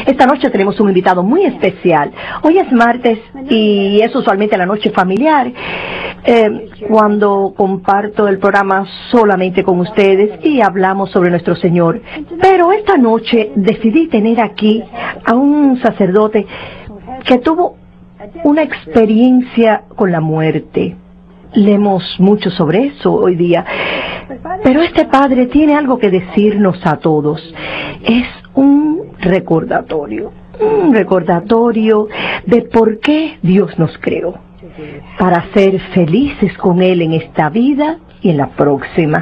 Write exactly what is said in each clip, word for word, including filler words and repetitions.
Esta noche tenemos un invitado muy especial. Hoy es martes y es usualmente la noche familiar, eh, cuando comparto el programa solamente con ustedes y hablamos sobre nuestro Señor. Pero esta noche decidí tener aquí a un sacerdote que tuvo una experiencia con la muerte. Leemos mucho sobre eso hoy día, pero este padre tiene algo que decirnos a todos. Es un recordatorio, un recordatorio de por qué Dios nos creó, para ser felices con Él en esta vida y en la próxima.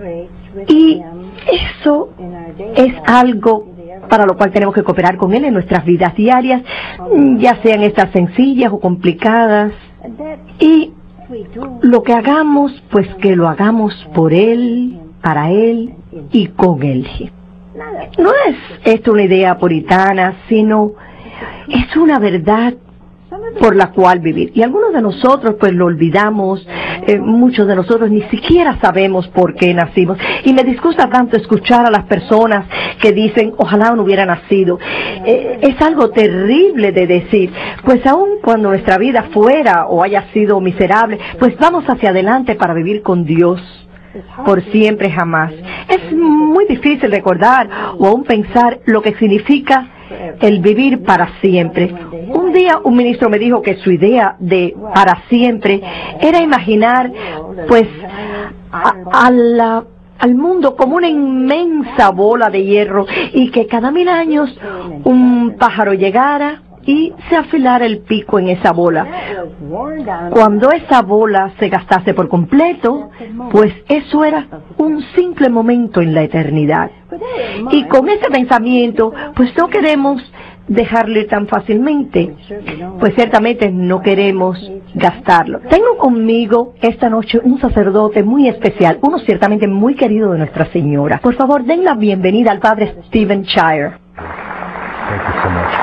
Y eso es algo para lo cual tenemos que cooperar con Él en nuestras vidas diarias, ya sean estas sencillas o complicadas. Y lo que hagamos, pues que lo hagamos por Él, para Él y con Él. No es esto una idea puritana, sino es una verdad por la cual vivir. Y algunos de nosotros pues lo olvidamos, eh, muchos de nosotros ni siquiera sabemos por qué nacimos. Y me disgusta tanto escuchar a las personas que dicen, ojalá no hubiera nacido. Eh, es algo terrible de decir, pues aun cuando nuestra vida fuera o haya sido miserable, pues vamos hacia adelante para vivir con Dios por siempre jamás. Es muy difícil recordar o aún pensar lo que significa el vivir para siempre. Un día un ministro me dijo que su idea de para siempre era imaginar pues a, a la, al mundo como una inmensa bola de hierro y que cada mil años un pájaro llegara y se afilara el pico en esa bola. Cuando esa bola se gastase por completo, pues eso era un simple momento en la eternidad. Y con ese pensamiento, pues no queremos dejarle tan fácilmente, pues ciertamente no queremos gastarlo. Tengo conmigo esta noche un sacerdote muy especial, uno ciertamente muy querido de Nuestra Señora. Por favor, den la bienvenida al padre Stephen Shire. Thank you so much.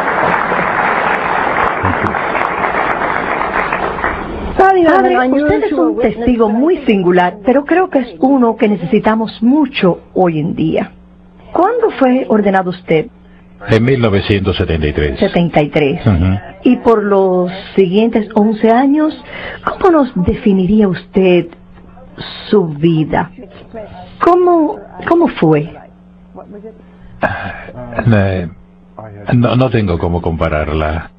Padre, usted es un testigo muy singular, pero creo que es uno que necesitamos mucho hoy en día. ¿Cuándo fue ordenado usted? En mil novecientos setenta y tres. setenta y tres. Uh-huh. Y por los siguientes once años, ¿cómo nos definiría usted su vida? ¿Cómo, cómo fue? Uh, no, no tengo cómo compararla.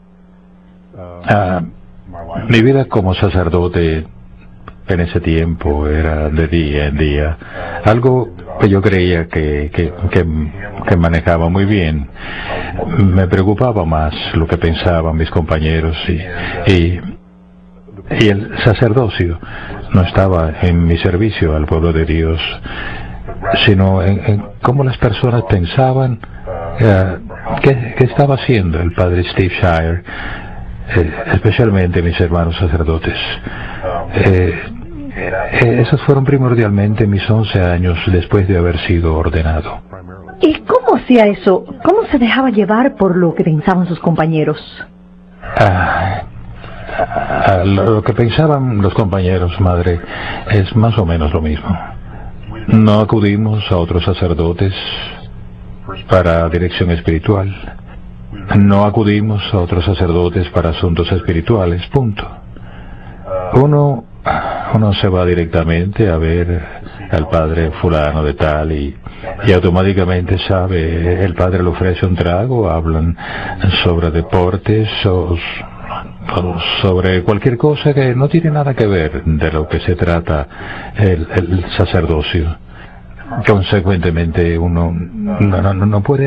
Uh, Mi vida como sacerdote en ese tiempo era de día en día, algo que yo creía que, que, que, que manejaba muy bien. Me preocupaba más lo que pensaban mis compañeros y, y, y el sacerdocio no estaba en mi servicio al pueblo de Dios, sino en, en cómo las personas pensaban eh, qué, qué estaba haciendo el padre Steve Shire. Eh, especialmente mis hermanos sacerdotes. Eh, eh, esos fueron primordialmente mis once años después de haber sido ordenado. ¿Y cómo hacía eso? ¿Cómo se dejaba llevar por lo que pensaban sus compañeros? Ah, ah, lo que pensaban los compañeros, madre, es más o menos lo mismo. No acudimos a otros sacerdotes para dirección espiritual. No acudimos a otros sacerdotes para asuntos espirituales, punto. Uno, uno se va directamente a ver al padre fulano de tal y, y automáticamente sabe, el padre le ofrece un trago, hablan sobre deportes o, o sobre cualquier cosa que no tiene nada que ver de lo que se trata el, el sacerdocio. Consecuentemente uno no, no, no puede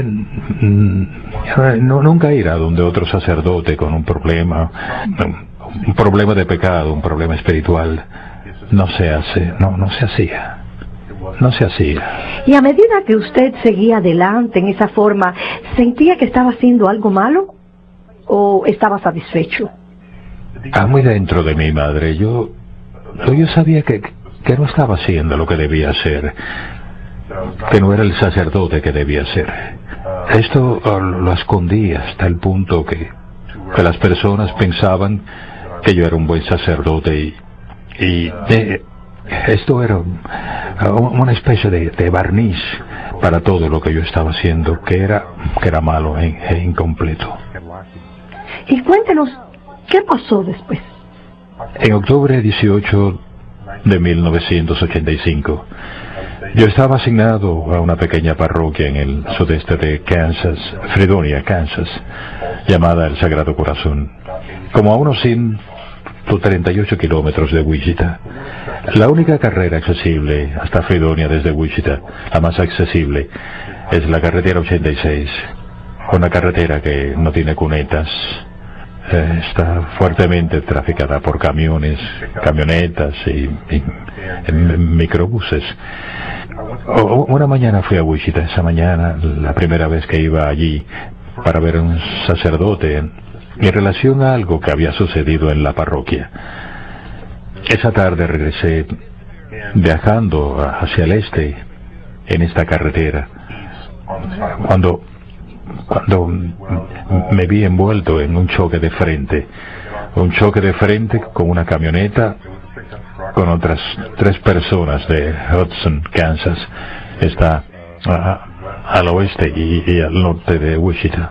no, nunca ir a donde otro sacerdote con un problema, un problema de pecado, un problema espiritual. No se hace, no, no se hacía, no se hacía. Y a medida que usted seguía adelante en esa forma, ¿sentía que estaba haciendo algo malo o estaba satisfecho? Ah, muy dentro de mi madre, yo, yo sabía que, que no estaba haciendo lo que debía hacer, que no era el sacerdote que debía ser. Esto uh, lo escondí hasta el punto que, que las personas pensaban que yo era un buen sacerdote y, y eh, esto era un, uh, una especie de, de barniz para todo lo que yo estaba haciendo, que era, que era malo e, e incompleto. Y cuéntenos, ¿qué pasó después? En octubre dieciocho de mil novecientos ochenta y cinco, yo estaba asignado a una pequeña parroquia en el sudeste de Kansas, Fredonia, Kansas, llamada el Sagrado Corazón, como a unos ciento treinta y ocho kilómetros de Wichita. La única carrera accesible hasta Fredonia desde Wichita, la más accesible, es la carretera ochenta y seis, una carretera que no tiene cunetas. Eh, está fuertemente traficada por camiones, camionetas y, y, y microbuses. O, una mañana fui a Wichita, esa mañana, la primera vez que iba allí para ver a un sacerdote en, en relación a algo que había sucedido en la parroquia. Esa tarde regresé viajando hacia el este en esta carretera, cuando cuando me vi envuelto en un choque de frente, un choque de frente con una camioneta con otras tres personas de Hudson, Kansas. Está a, al oeste y, y al norte de Wichita.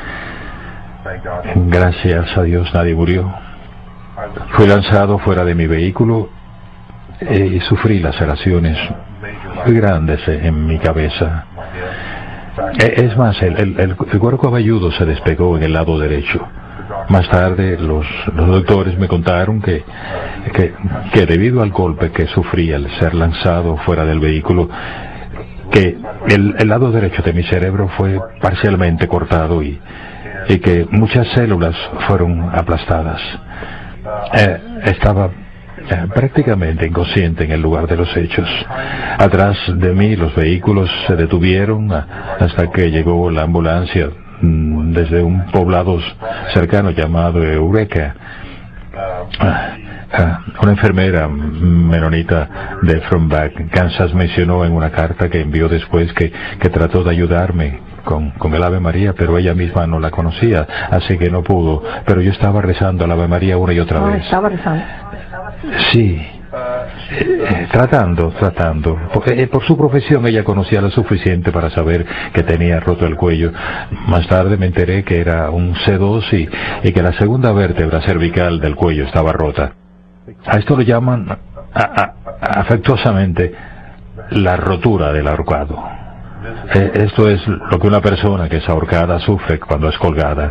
Gracias a Dios nadie murió. Fui lanzado fuera de mi vehículo y sufrí laceraciones muy grandes en mi cabeza. Es más, el, el, el cuero cabelludo se despegó en el lado derecho. Más tarde los, los doctores me contaron que, que, que debido al golpe que sufrí al ser lanzado fuera del vehículo, que el, el lado derecho de mi cerebro fue parcialmente cortado y, y que muchas células fueron aplastadas. Eh, estaba eh, prácticamente inconsciente en el lugar de los hechos. Atrás de mí los vehículos se detuvieron hasta que llegó la ambulancia mm, desde un poblado cercano llamado Eureka. Ah, ah, una enfermera menonita de Frombach, Kansas, mencionó en una carta que envió después que, que trató de ayudarme con, con el Ave María, pero ella misma no la conocía, así que no pudo. Pero yo estaba rezando el Ave María una y otra Ah, vez. estaba rezando. Sí, eh, tratando, tratando. Por, eh, por su profesión ella conocía lo suficiente para saber que tenía roto el cuello. Más tarde me enteré que era un C dos y, y que la segunda vértebra cervical del cuello estaba rota. A esto lo llaman a, a, afectuosamente la rotura del ahorcado. Eh, esto es lo que una persona que es ahorcada sufre cuando es colgada.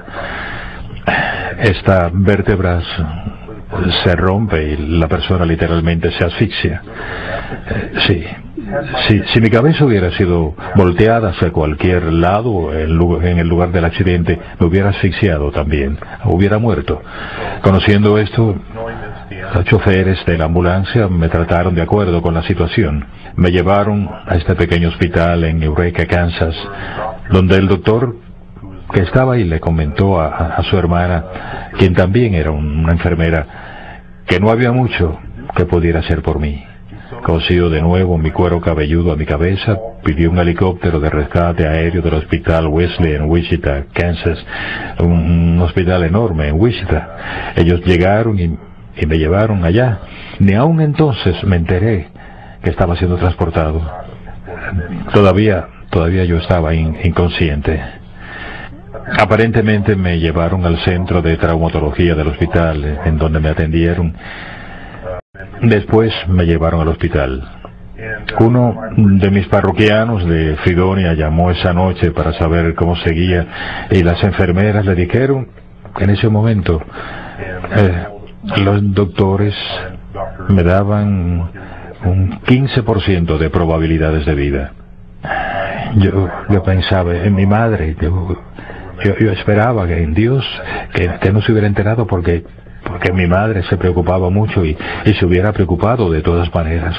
Esta vértebra se rompe y la persona literalmente se asfixia. Eh, sí, sí, si mi cabeza hubiera sido volteada hacia cualquier lado en el lugar del accidente, me hubiera asfixiado también, hubiera muerto. Conociendo esto, los choferes de la ambulancia me trataron de acuerdo con la situación. Me llevaron a este pequeño hospital en Eureka, Kansas, donde el doctor que estaba ahí le comentó a, a su hermana, quien también era una enfermera, que no había mucho que pudiera hacer por mí. Cosió de nuevo mi cuero cabelludo a mi cabeza, pidió un helicóptero de rescate aéreo del hospital Wesley en Wichita, Kansas, un, un hospital enorme en Wichita. Ellos llegaron y, y me llevaron allá. Ni aún entonces me enteré que estaba siendo transportado. Todavía, todavía yo estaba in, inconsciente. Aparentemente me llevaron al centro de traumatología del hospital, en donde me atendieron. Después me llevaron al hospital. Uno de mis parroquianos de Fredonia llamó esa noche para saber cómo seguía, y las enfermeras le dijeron que en ese momento eh, los doctores me daban un quince por ciento de probabilidades de vida. Yo, yo pensaba en mi madre, yo, yo, yo esperaba que en Dios, que, que no se hubiera enterado porque, porque mi madre se preocupaba mucho y, y se hubiera preocupado de todas maneras.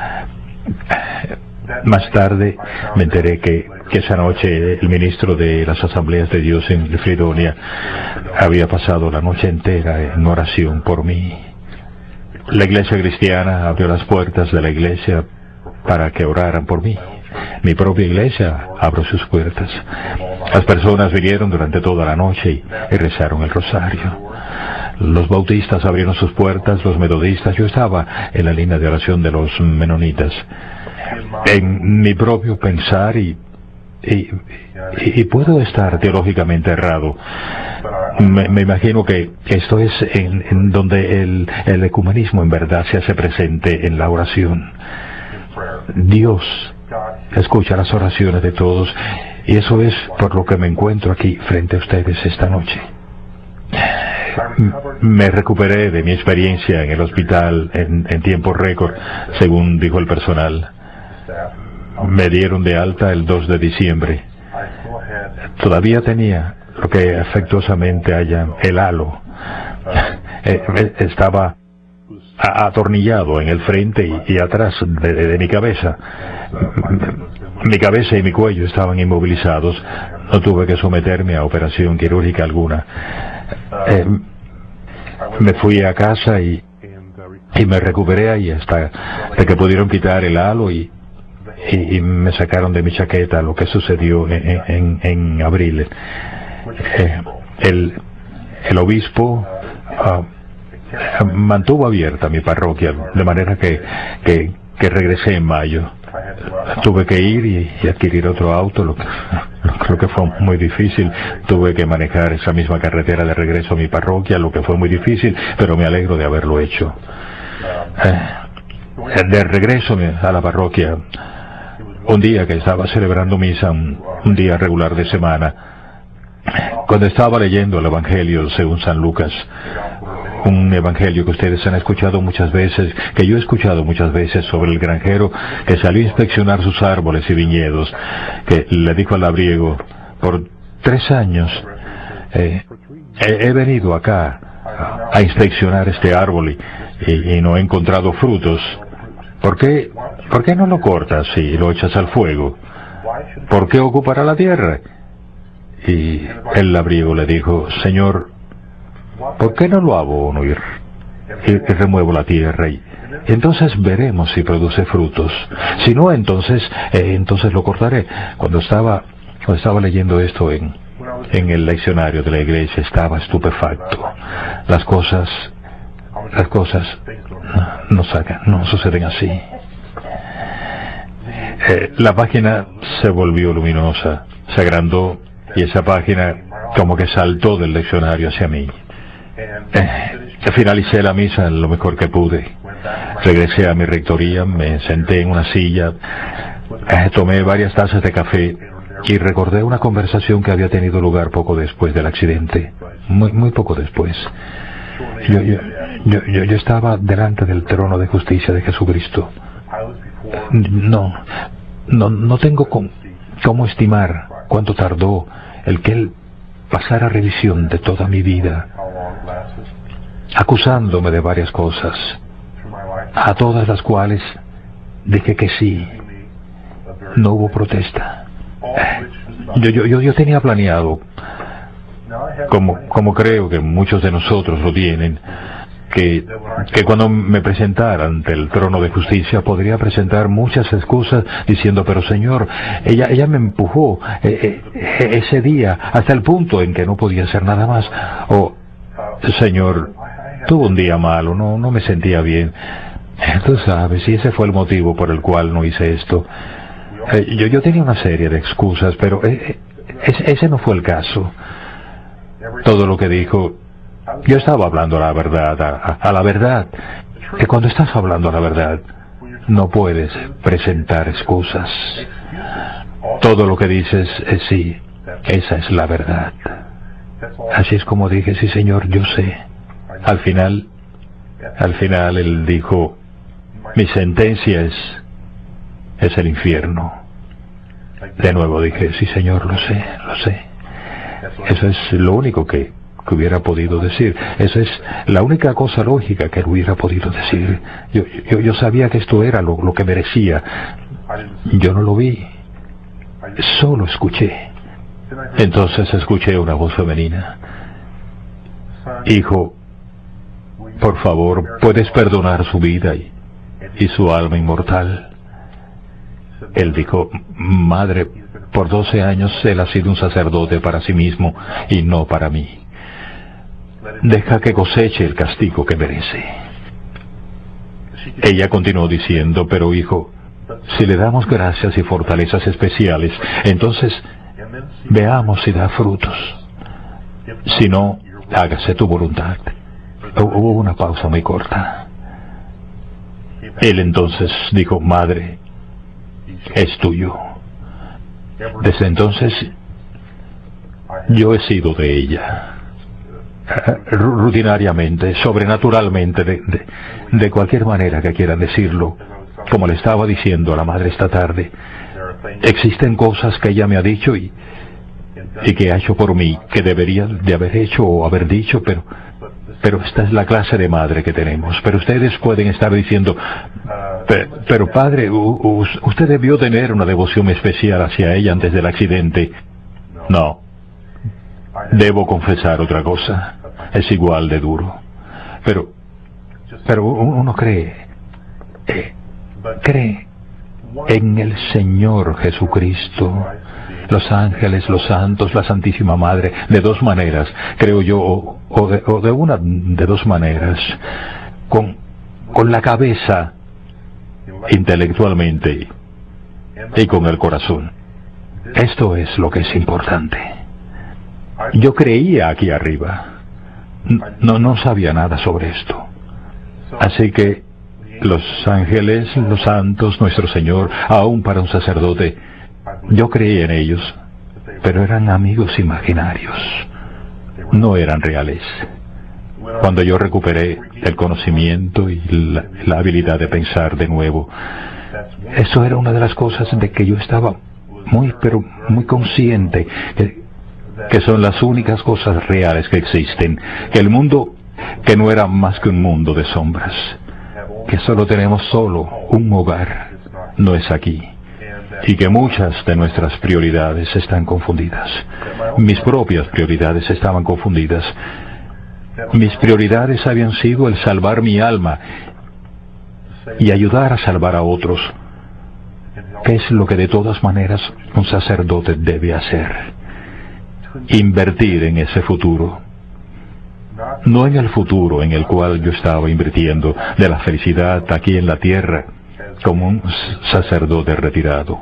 Más tarde me enteré que, que esa noche el ministro de las Asambleas de Dios en Fredonia había pasado la noche entera en oración por mí. La iglesia cristiana abrió las puertas de la iglesia para que oraran por mí. Mi propia iglesia abrió sus puertas. Las personas vinieron durante toda la noche y, y rezaron el rosario. Los bautistas abrieron sus puertas, los metodistas. Yo estaba en la línea de oración de los menonitas. En mi propio pensar y, y, y, y puedo estar teológicamente errado. Me, me imagino que esto es en, en donde el, el ecumenismo en verdad se hace presente en la oración. Dios escucha las oraciones de todos, y eso es por lo que me encuentro aquí frente a ustedes esta noche. Me recuperé de mi experiencia en el hospital en, en tiempo récord, según dijo el personal. Me dieron de alta el dos de diciembre. Todavía tenía lo que afectuosamente hallan el halo. Estaba atornillado en el frente y, y atrás de, de, de mi cabeza. Mi cabeza y mi cuello estaban inmovilizados. No tuve que someterme a operación quirúrgica alguna. Eh, me fui a casa y, y me recuperé ahí hasta de que pudieron quitar el halo y, y, y me sacaron de mi chaqueta lo que sucedió en, en, en abril. Eh, el, el obispo uh, mantuvo abierta mi parroquia, de manera que, que, que regresé en mayo. Tuve que ir y, y adquirir otro auto, lo que, lo que fue muy difícil. Tuve que manejar esa misma carretera de regreso a mi parroquia, lo que fue muy difícil, pero me alegro de haberlo hecho. Eh, de regreso a la parroquia, un día que estaba celebrando misa, un, un día regular de semana, cuando estaba leyendo el Evangelio según San Lucas, un evangelio que ustedes han escuchado muchas veces, que yo he escuchado muchas veces, sobre el granjero que salió a inspeccionar sus árboles y viñedos, que le dijo al labriego: por tres años eh, he, he venido acá a, a inspeccionar este árbol y, y, y no he encontrado frutos. ¿Por qué, ¿Por qué no lo cortas y lo echas al fuego? ¿Por qué ocupará la tierra? Y el labriego le dijo: Señor, ¿por qué no lo abono y, y, y remuevo la tierra? Y entonces veremos si produce frutos. Si no, entonces eh, entonces lo cortaré. Cuando estaba cuando estaba leyendo esto en, en el leccionario de la iglesia, estaba estupefacto. Las cosas las cosas no, no, sacan, no suceden así. Eh, la página se volvió luminosa, se agrandó, y esa página como que saltó del leccionario hacia mí. Eh, finalicé la misa lo mejor que pude. Regresé a mi rectoría, me senté en una silla, eh, tomé varias tazas de café y recordé una conversación que había tenido lugar poco después del accidente. Muy, muy poco después. Yo, yo, yo, yo, yo estaba delante del trono de justicia de Jesucristo. No, no, no tengo con, cómo estimar cuánto tardó el que Él pasara revisión de toda mi vida, acusándome de varias cosas, a todas las cuales dije que sí. No hubo protesta. Yo, yo, yo, yo tenía planeado, como, como creo que muchos de nosotros lo tienen, que, que cuando me presentara ante el trono de justicia podría presentar muchas excusas diciendo: pero Señor, ella, ella me empujó eh, eh, ese día hasta el punto en que no podía hacer nada más. O, Señor, tuve un día malo, no, no me sentía bien. Tú sabes, y ese fue el motivo por el cual no hice esto. Eh, yo, yo tenía una serie de excusas, pero eh, ese, ese no fue el caso. Todo lo que dijo, yo estaba hablando a la verdad, a, a la verdad, que cuando estás hablando a la verdad, no puedes presentar excusas. Todo lo que dices es sí, esa es la verdad. Así es como dije: sí, Señor, yo sé. Al final, al final él dijo: mi sentencia es, es el infierno. De nuevo dije: sí, Señor, lo sé, lo sé. Eso es lo único que, que hubiera podido decir. Esa es la única cosa lógica que él hubiera podido decir. Yo, yo, yo sabía que esto era lo, lo que merecía. Yo no lo vi, solo escuché. Entonces escuché una voz femenina: hijo, por favor, ¿puedes perdonar su vida y, y su alma inmortal? Él dijo: madre, por doce años él ha sido un sacerdote para sí mismo y no para mí. Deja que coseche el castigo que merece. Ella continuó diciendo: pero hijo, si le damos gracias y fortalezas especiales, entonces veamos si da frutos. Si no, hágase tu voluntad. Hubo una pausa muy corta. Él entonces dijo, Madre, es tuyo. Desde entonces, yo he sido de ella. Rutinariamente, sobrenaturalmente, de, de, de cualquier manera que quieran decirlo, como le estaba diciendo a la madre esta tarde, existen cosas que ella me ha dicho y, y que ha hecho por mí, que debería de haber hecho o haber dicho, pero, pero esta es la clase de madre que tenemos. Pero ustedes pueden estar diciendo, pero, pero padre, u, usted debió tener una devoción especial hacia ella antes del accidente. No. Debo confesar otra cosa, es igual de duro, pero, pero uno cree, eh, cree en el Señor Jesucristo, los ángeles, los santos, la Santísima Madre, de dos maneras, creo yo, o, o, de, o de una de dos maneras, con, con la cabeza, intelectualmente, y con el corazón. Esto es lo que es importante. Yo creía aquí arriba. No, no sabía nada sobre esto. Así que los ángeles, los santos, nuestro Señor, aún para un sacerdote, yo creía en ellos, pero eran amigos imaginarios. No eran reales. Cuando yo recuperé el conocimiento y la, la habilidad de pensar de nuevo, eso era una de las cosas de que yo estaba muy, pero muy consciente, que, que son las únicas cosas reales que existen, que el mundo, que no era más que un mundo de sombras, que solo tenemos solo un hogar, no es aquí, y que muchas de nuestras prioridades están confundidas. Mis propias prioridades estaban confundidas. Mis prioridades habían sido el salvar mi alma y ayudar a salvar a otros, que es lo que de todas maneras un sacerdote debe hacer. Invertir en ese futuro, no en el futuro en el cual yo estaba invirtiendo de la felicidad aquí en la tierra como un sacerdote retirado.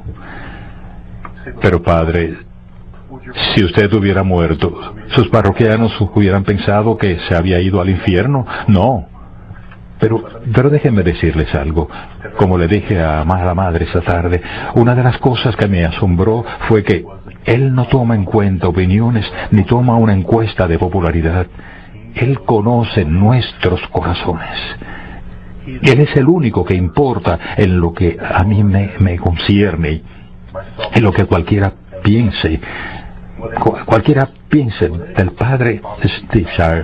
Pero padre, si usted hubiera muerto, sus parroquianos hubieran pensado que se había ido al infierno. No. Pero, pero déjenme decirles algo. Como le dije a la madre esta tarde, una de las cosas que me asombró fue que él no toma en cuenta opiniones ni toma una encuesta de popularidad. Él conoce nuestros corazones. Él es el único que importa en lo que a mí me, me concierne, en lo que cualquiera piense. Cu- cualquiera piense del padre Steve.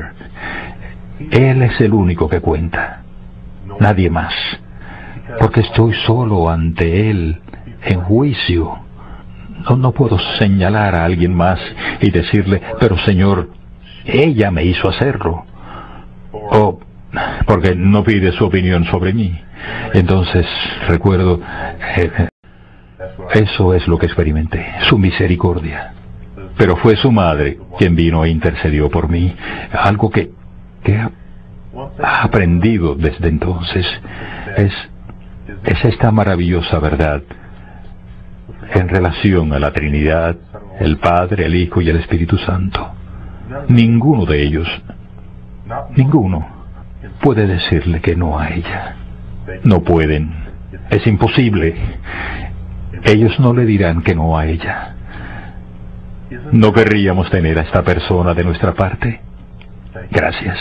Él es el único que cuenta, nadie más, porque estoy solo ante él en juicio. No, no puedo señalar a alguien más y decirle, pero Señor, ella me hizo hacerlo, o porque no pide su opinión sobre mí. Entonces recuerdo, eh, eso es lo que experimenté, su misericordia. Pero fue su madre quien vino e intercedió por mí, algo que, que ha, ha aprendido desde entonces, es, es esta maravillosa verdad en relación a la Trinidad, el Padre, el Hijo y el Espíritu Santo. Ninguno de ellos, ninguno, puede decirle que no a ella. No pueden, es imposible. Ellos no le dirán que no a ella. ¿No querríamos tener a esta persona de nuestra parte? Gracias.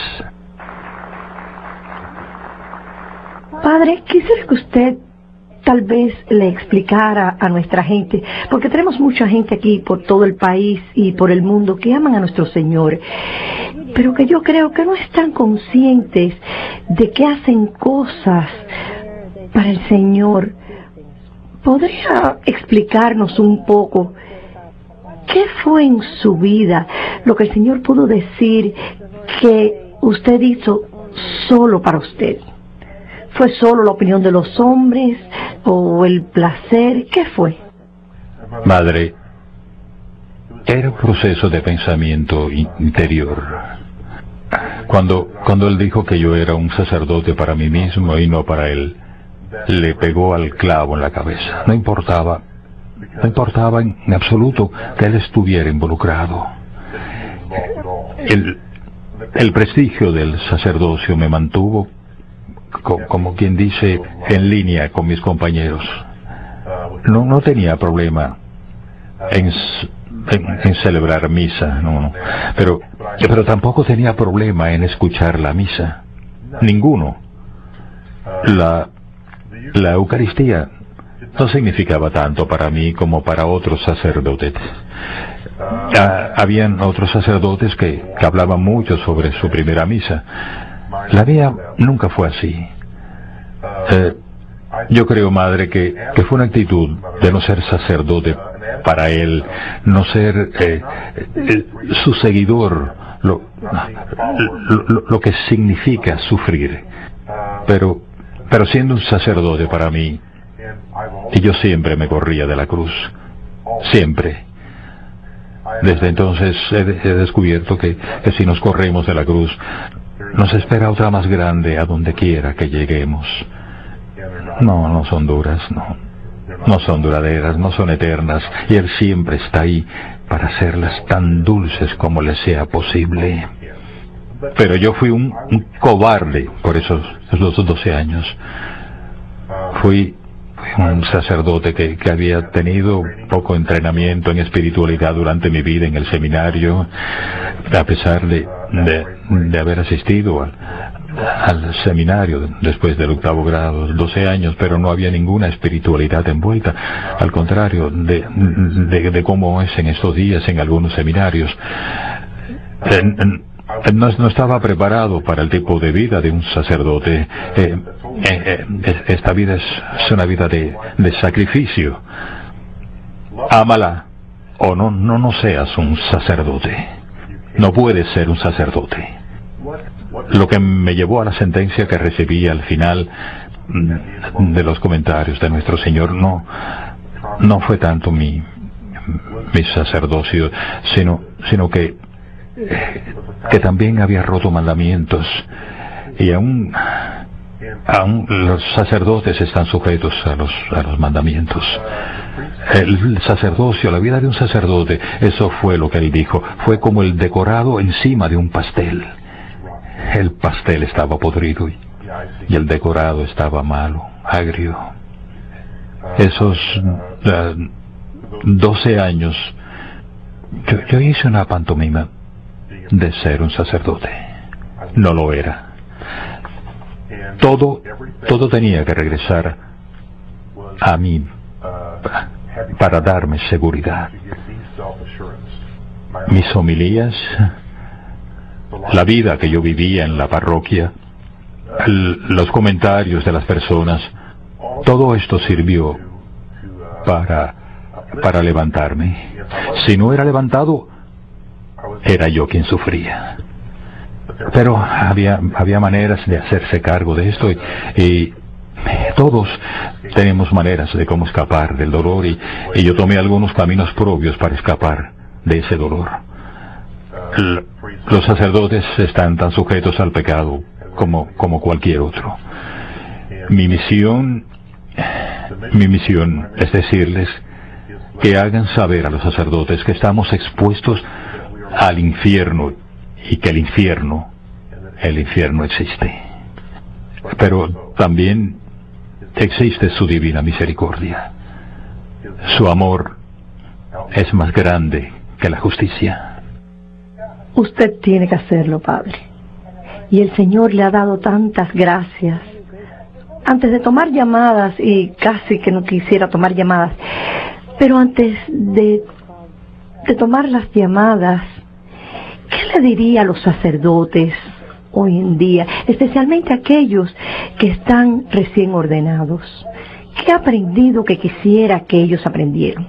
Padre, quisiera que usted tal vez le explicara a nuestra gente, porque tenemos mucha gente aquí por todo el país y por el mundo que aman a nuestro Señor, pero que yo creo que no están conscientes de que hacen cosas para el Señor. ¿Podría explicarnos un poco qué fue en su vida lo que el Señor pudo decir que usted hizo solo para usted? ¿Fue solo la opinión de los hombres o el placer? ¿Qué fue? Madre, era un proceso de pensamiento interior. Cuando, cuando él dijo que yo era un sacerdote para mí mismo y no para él, le pegó al clavo en la cabeza. No importaba, no importaba en absoluto que él estuviera involucrado. El, el prestigio del sacerdocio me mantuvo, co, como quien dice, en línea con mis compañeros. No, no tenía problema en, en, en celebrar misa, no, no. Pero, pero tampoco tenía problema en escuchar la misa. Ninguno. La, la Eucaristía no significaba tanto para mí como para otros sacerdotes. Ah, habían otros sacerdotes que, que hablaban mucho sobre su primera misa. La mía nunca fue así. Eh, yo creo, madre, que, que fue una actitud de no ser sacerdote para él, no ser eh, eh, su seguidor, lo, lo, lo que significa sufrir. Pero, pero siendo un sacerdote para mí, y yo siempre me corría de la cruz, siempre. Desde entonces he, he descubierto que, que si nos corremos de la cruz, nos espera otra más grande a donde quiera que lleguemos. No, no son duras, no. No son duraderas, no son eternas, y Él siempre está ahí para hacerlas tan dulces como le sea posible. Pero yo fui un, un cobarde por esos, esos doce años. Fui un sacerdote que, que había tenido poco entrenamiento en espiritualidad durante mi vida en el seminario, a pesar de, de, de haber asistido al, al seminario después del octavo grado, doce años, pero no había ninguna espiritualidad envuelta, al contrario de, de, de cómo es en estos días en algunos seminarios. En, en, No, no estaba preparado para el tipo de vida de un sacerdote. Eh, eh, eh, esta vida es, es una vida de, de sacrificio. Ámala o no, no, no seas un sacerdote. No puedes ser un sacerdote. Lo que me llevó a la sentencia que recibí al final de los comentarios de nuestro Señor no, no fue tanto mi, mi sacerdocio, sino, sino que que también había roto mandamientos, y aún, aún los sacerdotes están sujetos a los, a los mandamientos. El sacerdocio, la vida de un sacerdote, eso fue lo que él dijo, fue como el decorado encima de un pastel. El pastel estaba podrido y, y el decorado estaba malo, agrio. Esos uh, doce años, yo, yo hice una pantomima de ser un sacerdote. No lo era. Todo, todo tenía que regresar a mí para darme seguridad. Mis homilías, la vida que yo vivía en la parroquia, el, los comentarios de las personas, todo esto sirvió para, para levantarme. Si no era levantado, era yo quien sufría. Pero había, había maneras de hacerse cargo de esto, y, y todos tenemos maneras de cómo escapar del dolor, y, y yo tomé algunos caminos propios para escapar de ese dolor. L- los sacerdotes están tan sujetos al pecado como, como cualquier otro. Mi misión, mi misión es decirles que hagan saber a los sacerdotes que estamos expuestos al infierno, y que el infierno, el infierno existe. Pero también existe su divina misericordia. Su amor es más grande que la justicia. Usted tiene que hacerlo, Padre. Y el Señor le ha dado tantas gracias. Antes de tomar llamadas, y casi que no quisiera tomar llamadas, pero antes de, de tomar las llamadas, ¿qué le diría a los sacerdotes hoy en día, especialmente aquellos que están recién ordenados? ¿Qué ha aprendido que quisiera que ellos aprendieran?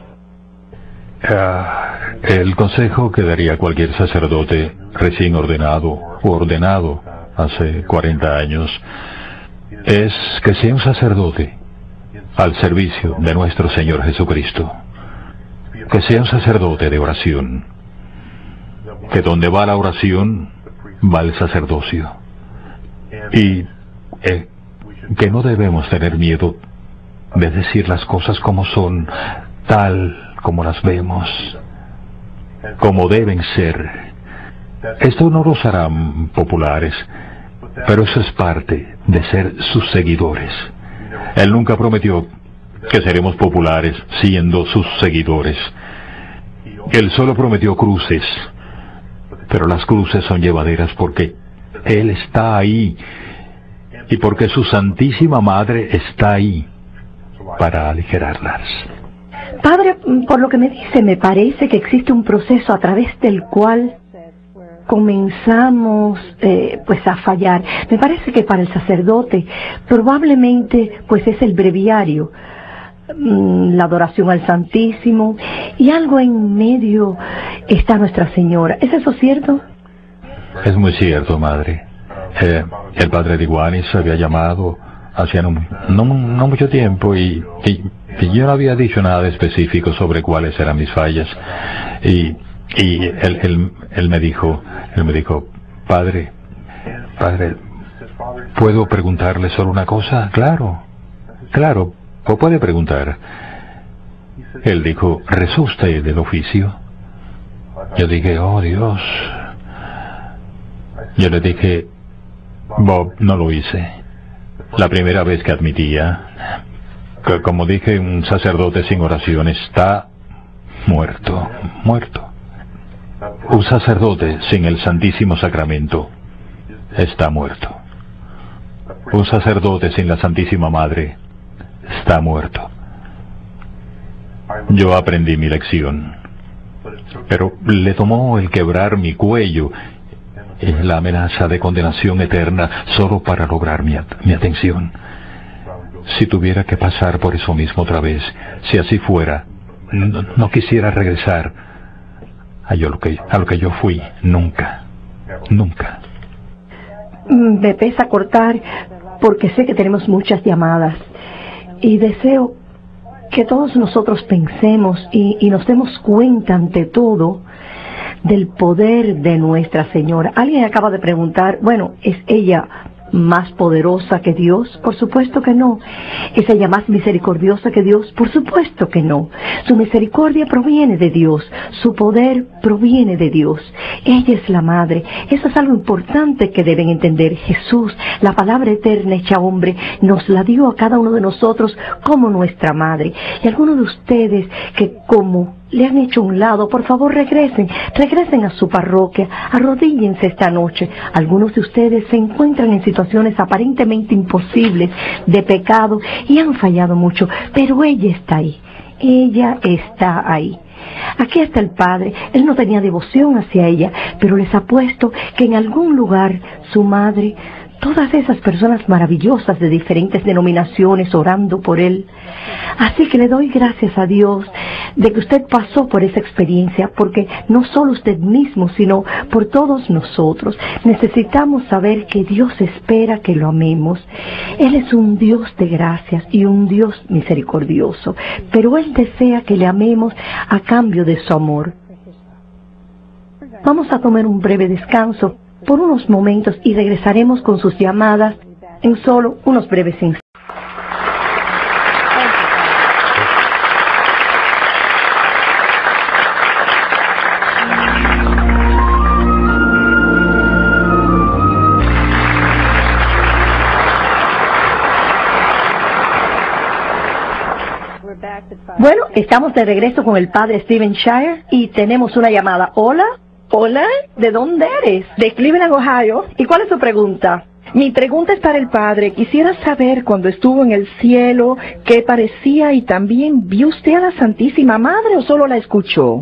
Uh, el consejo que daría cualquier sacerdote recién ordenado o ordenado hace cuarenta años es que sea un sacerdote al servicio de nuestro Señor Jesucristo, que sea un sacerdote de oración, que donde va la oración va el sacerdocio, y eh, que no debemos tener miedo de decir las cosas como son, tal como las vemos, como deben ser. Esto no los hará populares, pero eso es parte de ser sus seguidores. Él nunca prometió que seremos populares siendo sus seguidores. Él solo prometió cruces, pero las cruces son llevaderas porque Él está ahí y porque su Santísima Madre está ahí para aligerarlas. Padre, por lo que me dice, me parece que existe un proceso a través del cual comenzamos eh, pues a fallar. Me parece que para el sacerdote probablemente pues es el breviario, la adoración al Santísimo, y algo en medio está Nuestra Señora. ¿Es eso cierto? Es muy cierto, madre. Eh, el padre Diguanis había llamado hacía no, no, no mucho tiempo y, y, y yo no había dicho nada específico sobre cuáles eran mis fallas. Y, y él, él, él me dijo, él me dijo, padre, padre, ¿puedo preguntarle solo una cosa? Claro, claro. ¿O puede preguntar? Él dijo, ¿rezó usted del oficio? Yo dije, oh Dios. Yo le dije, Bob, no lo hice. La primera vez que admitía, que como dije, un sacerdote sin oración está muerto, muerto. Un sacerdote sin el Santísimo Sacramento está muerto. Un sacerdote sin la Santísima Madre está muerto. Yo aprendí mi lección, pero le tomó el quebrar mi cuello y la amenaza de condenación eterna solo para lograr mi, at mi atención. Si tuviera que pasar por eso mismo otra vez, si así fuera, no, no quisiera regresar a, yo lo que, a lo que yo fui, nunca, nunca. Me pesa cortar porque sé que tenemos muchas llamadas. Y deseo que todos nosotros pensemos y, y nos demos cuenta ante todo del poder de Nuestra Señora. Alguien acaba de preguntar, bueno, ¿es ella más poderosa que Dios? Por supuesto que no. ¿Es ella más misericordiosa que Dios? Por supuesto que no. Su misericordia proviene de Dios, su poder proviene de Dios. Ella es la Madre. Eso es algo importante que deben entender. Jesús, la palabra eterna hecha hombre, nos la dio a cada uno de nosotros como nuestra Madre. Y algunos de ustedes que como le han hecho un lado, por favor regresen, regresen a su parroquia, arrodíllense esta noche. Algunos de ustedes se encuentran en situaciones aparentemente imposibles de pecado y han fallado mucho, pero ella está ahí, ella está ahí. Aquí está el Padre, él no tenía devoción hacia ella, pero les apuesto que en algún lugar su madre, todas esas personas maravillosas de diferentes denominaciones orando por él. Así que le doy gracias a Dios de que usted pasó por esa experiencia, porque no solo usted mismo, sino por todos nosotros. Necesitamos saber que Dios espera que lo amemos. Él es un Dios de gracias y un Dios misericordioso, pero Él desea que le amemos a cambio de su amor. Vamos a tomar un breve descanso por unos momentos y regresaremos con sus llamadas en solo unos breves instantes. Bueno, estamos de regreso con el padre Stephen Shire y tenemos una llamada. Hola. Hola, ¿de dónde eres? De Cleveland, Ohio. ¿Y cuál es su pregunta? Mi pregunta es para el padre. Quisiera saber, cuando estuvo en el cielo, qué parecía, y también, ¿vio usted a la Santísima Madre o solo la escuchó?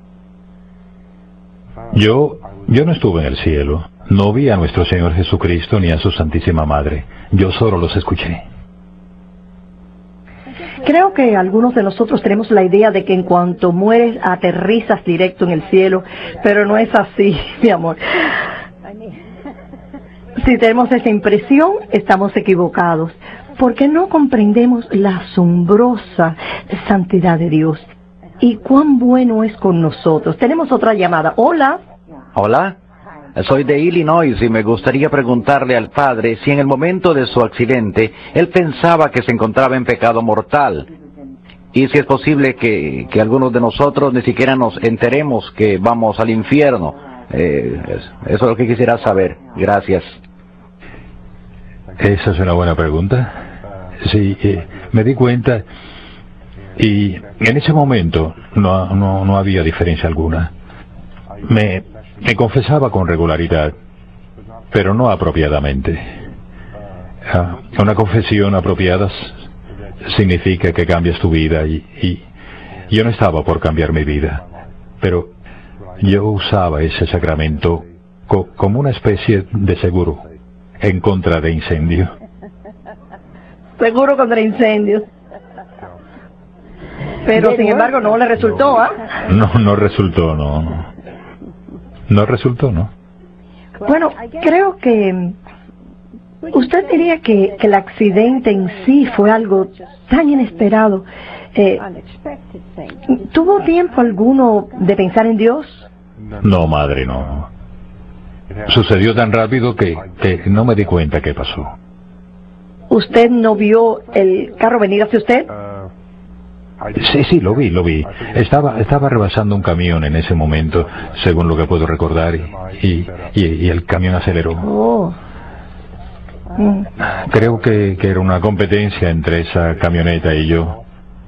Yo, yo no estuve en el cielo. No vi a nuestro Señor Jesucristo ni a su Santísima Madre. Yo solo los escuché. Creo que algunos de nosotros tenemos la idea de que en cuanto mueres aterrizas directo en el cielo, pero no es así, mi amor. Si tenemos esa impresión, estamos equivocados, porque no comprendemos la asombrosa santidad de Dios y cuán bueno es con nosotros. Tenemos otra llamada. Hola. Hola. Soy de Illinois y me gustaría preguntarle al padre si en el momento de su accidente él pensaba que se encontraba en pecado mortal. Y si es posible que, que algunos de nosotros ni siquiera nos enteremos que vamos al infierno. Eh, eso es lo que quisiera saber. Gracias. Esa es una buena pregunta. Sí, eh, me di cuenta y en ese momento no, no, no había diferencia alguna. Me, me confesaba con regularidad, pero no apropiadamente. Ah, una confesión apropiada significa que cambias tu vida y, y yo no estaba por cambiar mi vida, pero yo usaba ese sacramento co como una especie de seguro en contra de incendio. Seguro contra incendios. Pero sin embargo no le resultó, ¿ah? ¿eh? No, no resultó, no. No resultó, ¿no? Bueno, creo que usted diría que, que el accidente en sí fue algo tan inesperado. Eh, ¿Tuvo tiempo alguno de pensar en Dios? No, madre, no. Sucedió tan rápido que, que no me di cuenta qué pasó. ¿Usted no vio el carro venir hacia usted? Sí, sí, lo vi, lo vi. Estaba, estaba rebasando un camión en ese momento, según lo que puedo recordar, y, y, y el camión aceleró. Oh. Mm. Creo que, que era una competencia entre esa camioneta y yo.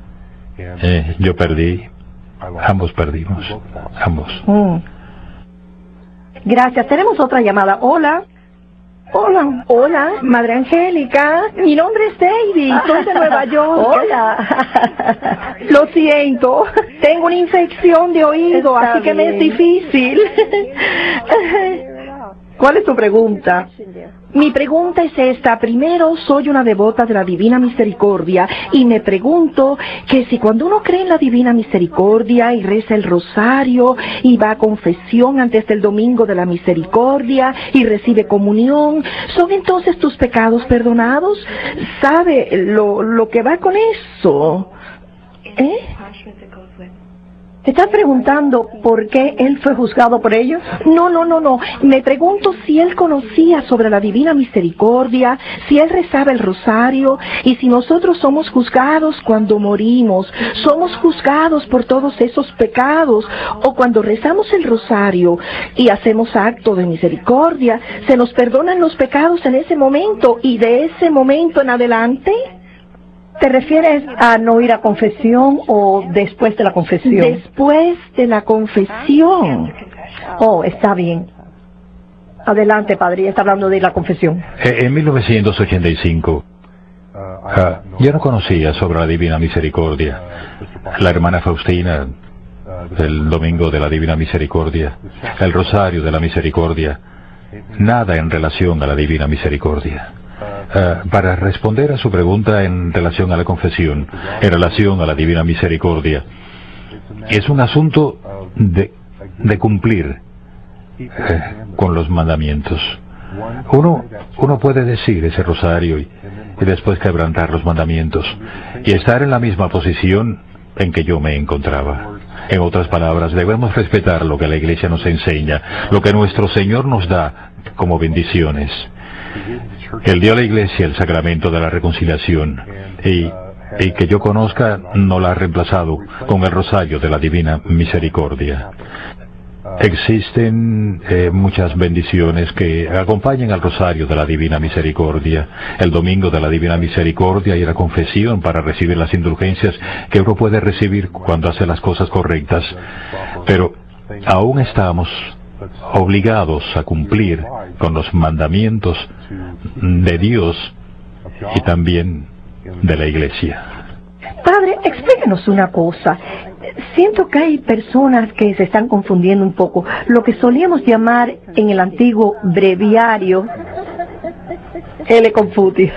Eh, yo perdí. Ambos perdimos. Ambos. Mm. Gracias. Tenemos otra llamada. Hola. Hola, hola, Madre Angélica, mi nombre es David, soy de Nueva York. Hola. Lo siento, tengo una infección de oído, Está así que me es bien. difícil. ¿Cuál es tu pregunta? Mi pregunta es esta. Primero, soy una devota de la Divina Misericordia y me pregunto que si cuando uno cree en la Divina Misericordia y reza el rosario y va a confesión antes del domingo de la misericordia y recibe comunión, ¿son entonces tus pecados perdonados? ¿Sabe lo, lo que va con eso? ¿Eh? ¿Estás preguntando por qué él fue juzgado por ellos? No, no, no, no. Me pregunto si él conocía sobre la Divina Misericordia, si él rezaba el rosario, y si nosotros somos juzgados cuando morimos, somos juzgados por todos esos pecados, o cuando rezamos el rosario y hacemos acto de misericordia, se nos perdonan los pecados en ese momento, y de ese momento en adelante. ¿Te refieres a no ir a confesión o después de la confesión? Después de la confesión. Oh, está bien. Adelante, padre, ya está hablando de la confesión. Eh, en mil novecientos ochenta y cinco, ah, yo no conocía sobre la Divina Misericordia. La hermana Faustina, el domingo de la Divina Misericordia, el rosario de la Misericordia, nada en relación a la Divina Misericordia. Uh, para responder a su pregunta en relación a la confesión, en relación a la Divina Misericordia, es un asunto de, de cumplir eh, con los mandamientos. Uno, uno puede decir ese rosario y, y después quebrantar los mandamientos y estar en la misma posición en que yo me encontraba. En otras palabras, debemos respetar lo que la Iglesia nos enseña, lo que nuestro Señor nos da como bendiciones. Él dio a la Iglesia el sacramento de la reconciliación y, y que yo conozca no la ha reemplazado con el rosario de la Divina Misericordia. Existen eh, muchas bendiciones que acompañan al rosario de la Divina Misericordia, el domingo de la Divina Misericordia y la confesión para recibir las indulgencias que uno puede recibir cuando hace las cosas correctas, pero aún estamos obligados a cumplir con los mandamientos de Dios y también de la Iglesia. Padre, explíquenos una cosa. Siento que hay personas que se están confundiendo un poco. Lo que solíamos llamar en el antiguo breviario L. Confuti.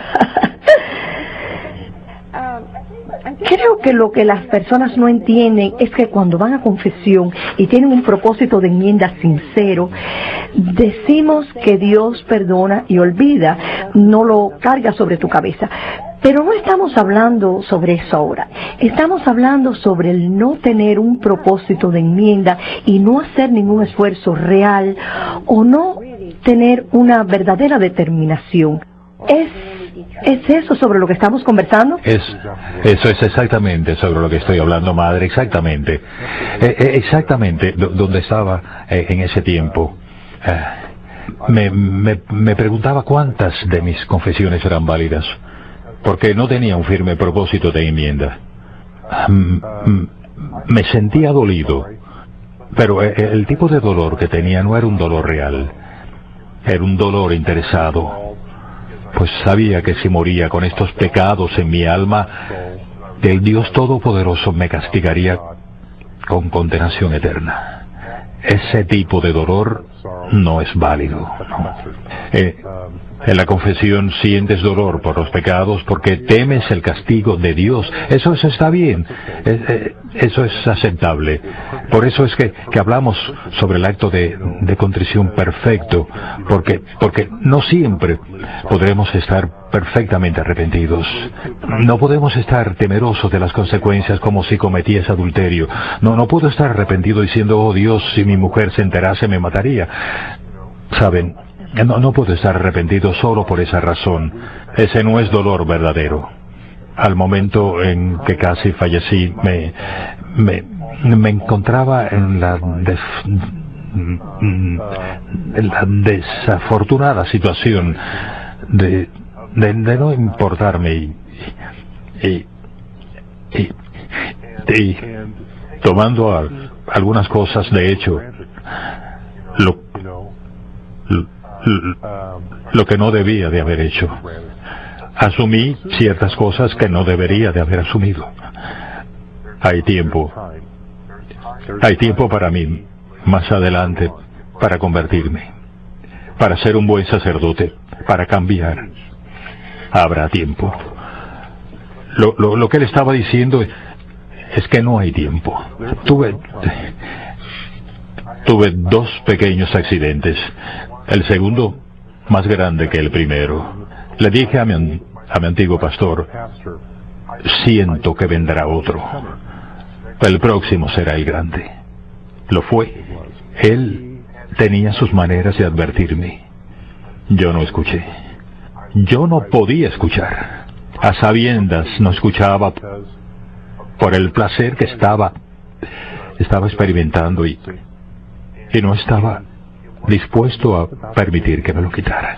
Creo que lo que las personas no entienden es que cuando van a confesión y tienen un propósito de enmienda sincero, decimos que Dios perdona y olvida, no lo carga sobre tu cabeza. Pero no estamos hablando sobre eso ahora. Estamos hablando sobre el no tener un propósito de enmienda y no hacer ningún esfuerzo real o no tener una verdadera determinación. ¿Es, ¿Es eso sobre lo que estamos conversando? Es, eso es exactamente sobre lo que estoy hablando, madre, exactamente. Eh, eh, exactamente do, donde estaba eh, en ese tiempo. Eh, me, me, me preguntaba cuántas de mis confesiones eran válidas, porque no tenía un firme propósito de enmienda. Mm, mm, me sentía dolido, pero el tipo de dolor que tenía no era un dolor real, era un dolor interesado, pues sabía que si moría con estos pecados en mi alma, el Dios Todopoderoso me castigaría con condenación eterna. Ese tipo de dolor no es válido, no. Eh, en la confesión sientes dolor por los pecados porque temes el castigo de Dios. Eso, eso está bien, eh, eh, eso es aceptable. Por eso es que, que hablamos sobre el acto de, de contrición perfecto, porque, porque no siempre podremos estar perfectamente arrepentidos. No podemos estar temerosos de las consecuencias como si cometiese adulterio. No, no puedo estar arrepentido diciendo, oh Dios, si mi mujer se enterase me mataría. Saben, no, no puedo estar arrepentido solo por esa razón. Ese no es dolor verdadero. Al momento en que casi fallecí, me, me, me encontraba en la, des, en la desafortunada situación de, de, de no importarme y, y, y, y tomando a, algunas cosas, de hecho, lo, lo lo que no debía de haber hecho. Asumí ciertas cosas que no debería de haber asumido. Hay tiempo. Hay tiempo para mí, más adelante, para convertirme, para ser un buen sacerdote, para cambiar. Habrá tiempo. Lo, lo, lo que él estaba diciendo es que no hay tiempo. Tuve... Tuve dos pequeños accidentes. El segundo, más grande que el primero. Le dije a mi, a mi antiguo pastor, siento que vendrá otro. El próximo será el grande. Lo fue. Él tenía sus maneras de advertirme. Yo no escuché. Yo no podía escuchar. A sabiendas no escuchaba por el placer que estaba, estaba experimentando y, y no estaba dispuesto a permitir que me lo quitaran.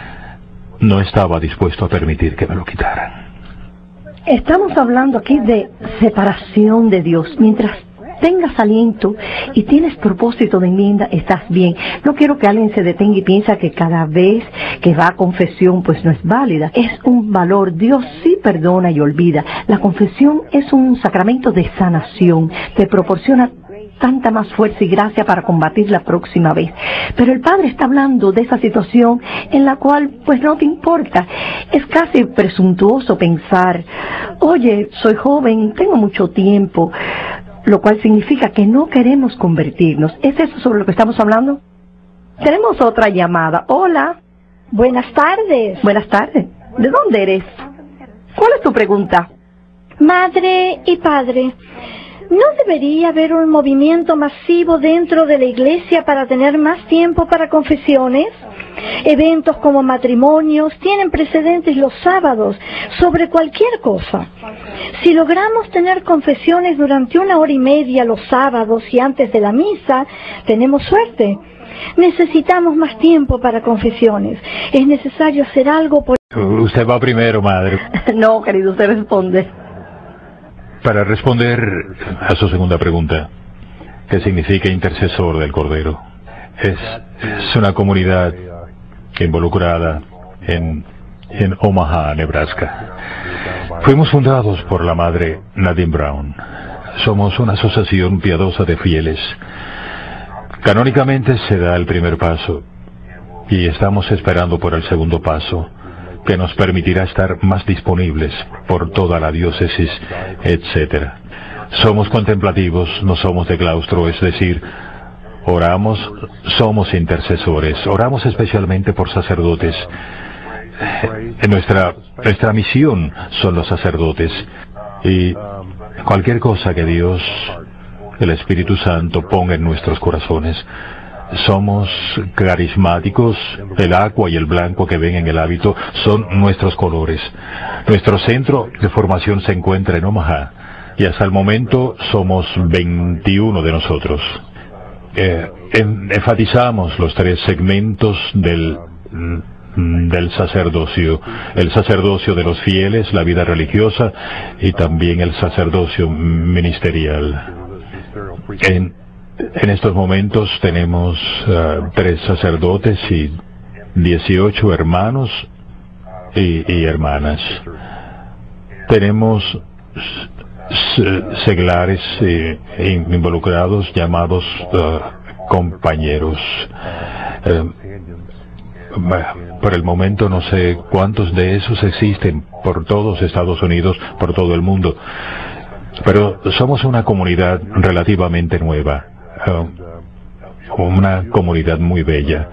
No estaba dispuesto a permitir que me lo quitaran. Estamos hablando aquí de separación de Dios. Mientras tengas aliento y tienes propósito de enmienda, estás bien. No quiero que alguien se detenga y piensa que cada vez que va a confesión pues no es válida. Es un valor. Dios sí perdona y olvida. La confesión es un sacramento de sanación. Te proporciona tanta más fuerza y gracia para combatir la próxima vez. Pero el Padre está hablando de esa situación en la cual pues no te importa. Es casi presuntuoso pensar, oye, soy joven, tengo mucho tiempo, lo cual significa que no queremos convertirnos. ¿Es eso sobre lo que estamos hablando? Tenemos otra llamada. Hola. Buenas tardes. Buenas tardes. ¿De dónde eres? ¿Cuál es tu pregunta? Madre y padre, ¿no debería haber un movimiento masivo dentro de la iglesia para tener más tiempo para confesiones? Eventos como matrimonios tienen precedentes los sábados sobre cualquier cosa. Si logramos tener confesiones durante una hora y media los sábados y antes de la misa, tenemos suerte. Necesitamos más tiempo para confesiones. Es necesario hacer algo por... Usted va primero, madre. No, querido, usted responde. Para responder a su segunda pregunta, ¿qué significa intercesor del Cordero? Es, es una comunidad involucrada en, en Omaha, Nebraska. Fuimos fundados por la madre Nadine Brown. Somos una asociación piadosa de fieles. Canónicamente se da el primer paso y estamos esperando por el segundo paso, que nos permitirá estar más disponibles por toda la diócesis, etcétera. Somos contemplativos, no somos de claustro, es decir, oramos, somos intercesores, oramos especialmente por sacerdotes. Nuestra, nuestra misión son los sacerdotes, y cualquier cosa que Dios, el Espíritu Santo, ponga en nuestros corazones, somos carismáticos, el aqua y el blanco que ven en el hábito son nuestros colores. Nuestro centro de formación se encuentra en Omaha y hasta el momento somos veintiuno de nosotros. Eh, en, enfatizamos los tres segmentos del, del sacerdocio, el sacerdocio de los fieles, la vida religiosa y también el sacerdocio ministerial. En, en estos momentos tenemos uh, tres sacerdotes y dieciocho hermanos y, y hermanas. Tenemos seglares eh, involucrados llamados uh, compañeros. Eh, por el momento no sé cuántos de esos existen por todos Estados Unidos, por todo el mundo, pero somos una comunidad relativamente nueva, uh, una comunidad muy bella.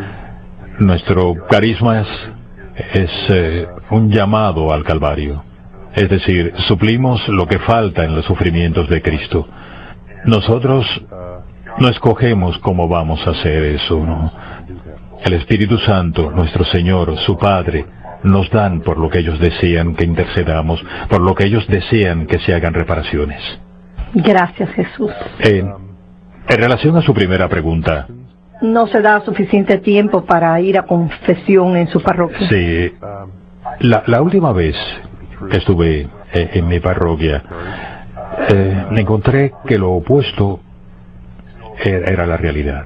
Nuestro carisma es, es eh, un llamado al Calvario. Es decir, suplimos lo que falta en los sufrimientos de Cristo. Nosotros no escogemos cómo vamos a hacer eso, ¿no? El Espíritu Santo, nuestro Señor, su Padre, nos dan por lo que ellos desean que intercedamos, por lo que ellos desean que se hagan reparaciones. Gracias, Jesús. En, en relación a su primera pregunta... ¿No se da suficiente tiempo para ir a confesión en su parroquia? Sí. La, la última vez que estuve eh, en mi parroquia, eh, me encontré que lo opuesto era, era la realidad.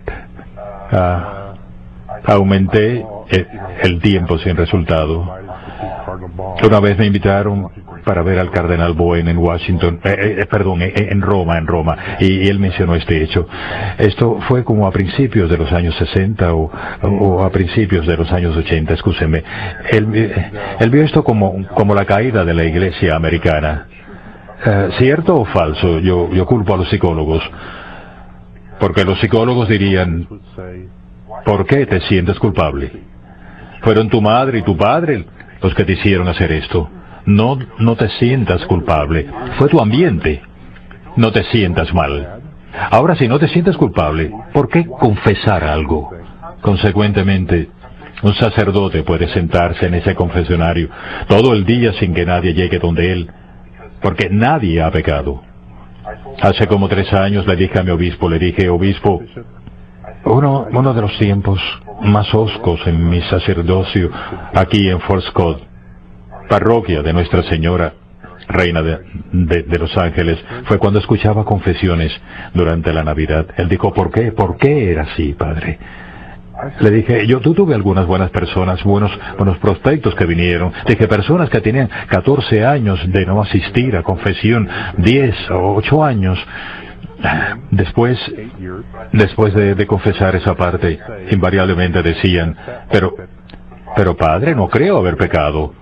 Ah, aumenté el, el tiempo sin resultado. Una vez me invitaron para ver al cardenal Bowen en Washington, eh, eh, perdón, eh, en Roma, en Roma, y, y él mencionó este hecho. Esto fue como a principios de los años sesenta o, o a principios de los años ochenta, escúcheme. Él, eh, él vio esto como, como la caída de la iglesia americana. Eh, ¿Cierto o falso? Yo, yo culpo a los psicólogos, porque los psicólogos dirían, ¿por qué te sientes culpable? Fueron tu madre y tu padre los que te hicieron hacer esto. No, no te sientas culpable. Fue tu ambiente. No te sientas mal. Ahora, si no te sientes culpable, ¿por qué confesar algo? Consecuentemente, un sacerdote puede sentarse en ese confesionario todo el día sin que nadie llegue donde él, porque nadie ha pecado. Hace como tres años le dije a mi obispo, le dije, obispo, uno, uno de los tiempos más hoscos en mi sacerdocio aquí en Fort Scott, parroquia de Nuestra Señora, Reina de, de, de Los Ángeles, fue cuando escuchaba confesiones durante la Navidad. Él dijo, ¿por qué? ¿Por qué era así, padre? Le dije, yo tú tuve algunas buenas personas, buenos, buenos prospectos que vinieron. Dije, personas que tenían catorce años de no asistir a confesión, diez o ocho años. Después, después de, de confesar esa parte, invariablemente decían, pero, pero padre, no creo haber pecado.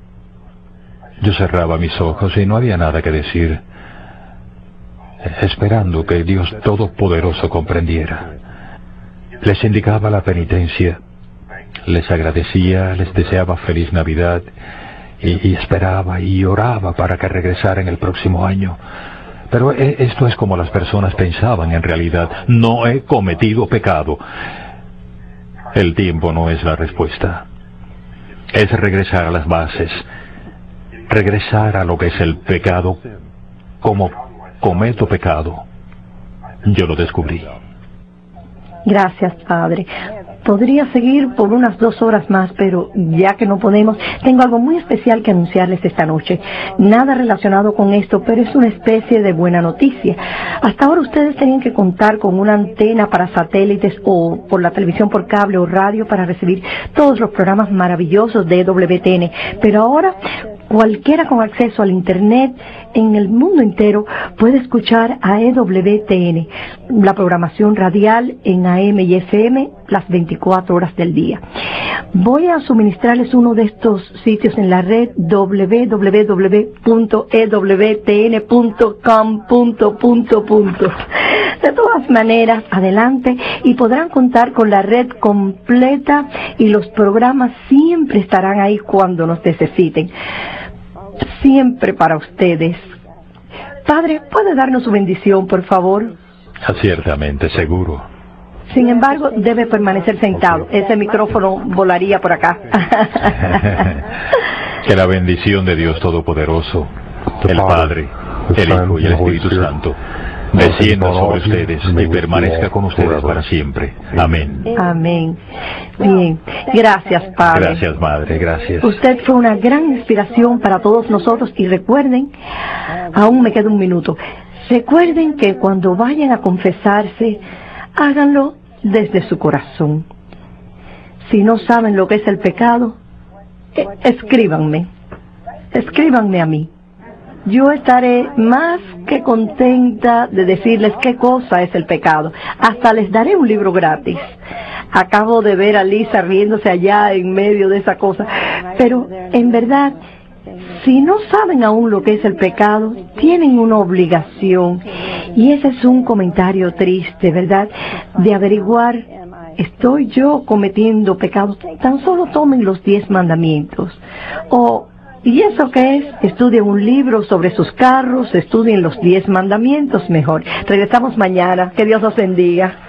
Yo cerraba mis ojos y no había nada que decir, esperando que Dios Todopoderoso comprendiera. Les indicaba la penitencia, les agradecía, les deseaba feliz Navidad y, y esperaba y oraba para que regresaran el próximo año. Pero esto es como las personas pensaban en realidad. No he cometido pecado. El tiempo no es la respuesta. Es regresar a las bases. Regresar a lo que es el pecado. Como cometo pecado. Yo lo descubrí. Gracias, Padre. Podría seguir por unas dos horas más, pero ya que no podemos, tengo algo muy especial que anunciarles esta noche. Nada relacionado con esto, pero es una especie de buena noticia. Hasta ahora ustedes tenían que contar con una antena para satélites o por la televisión por cable o radio para recibir todos los programas maravillosos de E W T N. Pero ahora, cualquiera con acceso al Internet en el mundo entero puede escuchar a E W T N, la programación radial en A M y F M las veinticuatro horas del día. Voy a suministrarles uno de estos sitios en la red doble u doble u doble u punto e w t n punto com. De todas maneras, adelante y podrán contar con la red completa y los programas siempre estarán ahí cuando nos necesiten. Siempre para ustedes. Padre, ¿puede darnos su bendición, por favor? Ciertamente, seguro. Sin embargo, debe permanecer sentado. Okay. Ese micrófono volaría por acá. Que la bendición de Dios Todopoderoso, el Padre, el Hijo y el Espíritu Santo, descienda sobre ustedes y permanezca con ustedes para siempre. Amén. Amén. Bien. Gracias, Padre. Gracias, Madre. Gracias. Usted fue una gran inspiración para todos nosotros y recuerden, aún me queda un minuto, recuerden que cuando vayan a confesarse, háganlo desde su corazón. Si no saben lo que es el pecado, eh, escríbanme, escríbanme a mí. Yo estaré más que contenta de decirles qué cosa es el pecado. Hasta les daré un libro gratis. Acabo de ver a Lisa riéndose allá en medio de esa cosa. Pero, en verdad, si no saben aún lo que es el pecado, tienen una obligación. Y ese es un comentario triste, ¿verdad? De averiguar, ¿estoy yo cometiendo pecados? Tan solo tomen los diez mandamientos. O, ¿y eso qué es? Estudien un libro sobre sus carros, estudien los diez mandamientos mejor. Regresamos mañana. Que Dios los bendiga.